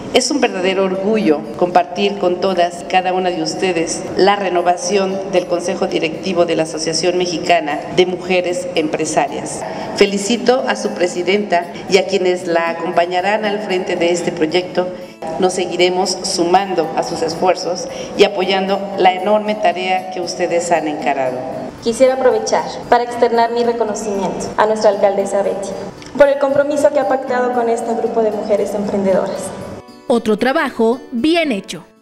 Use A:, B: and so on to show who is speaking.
A: Es un verdadero orgullo compartir con todas, cada una de ustedes, la renovación del Consejo Directivo de la Asociación Mexicana de Mujeres Empresarias. Felicito a su presidenta y a quienes la acompañarán al frente de este proyecto. Nos seguiremos sumando a sus esfuerzos y apoyando la enorme tarea que ustedes han encarado.
B: Quisiera aprovechar para externar mi reconocimiento a nuestra alcaldesa Betty por el compromiso que ha pactado con este grupo de mujeres emprendedoras.
C: Otro trabajo bien hecho.